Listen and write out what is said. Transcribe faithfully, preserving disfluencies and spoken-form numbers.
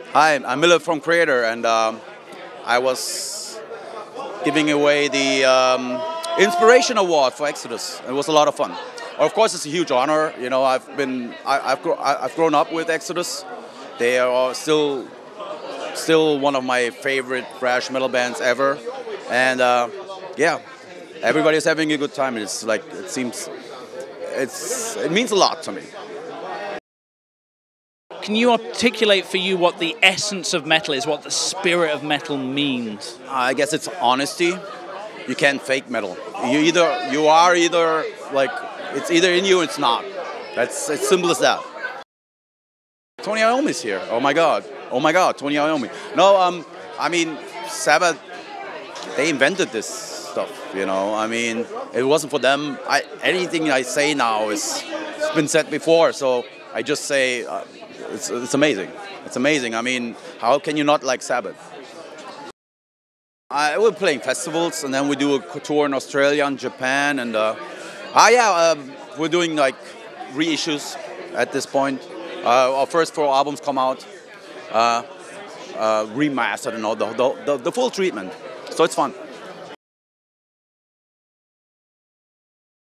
Hi, I'm Mille from Kreator, and um, I was giving away the um, Inspiration Award for Exodus. It was a lot of fun. Of course, it's a huge honor. You know, I've been, I, I've, gro I've grown up with Exodus. They are still, still one of my favorite thrash metal bands ever, and uh, yeah, everybody's having a good time. It's like it seems, it's it means a lot to me. Can you articulate for you what the essence of metal is, what the spirit of metal means? I guess it's honesty. You can't fake metal. You either you are either like it's either in you or it's not. That's as simple as that. Tony Iommi's here. Oh my God. Oh my God. Tony Iommi. No, um, I mean Sabbath. They invented this stuff. You know. I mean, it wasn't for them. I anything I say now is it's been said before. So I just say. Uh, It's, it's amazing. It's amazing. I mean, how can you not like Sabbath? I, we're playing festivals, and then we do a tour in Australia and Japan, and uh, ah yeah, um, we're doing like reissues at this point. Uh, our first four albums come out, uh, uh, remastered, and all the, the the full treatment. So it's fun.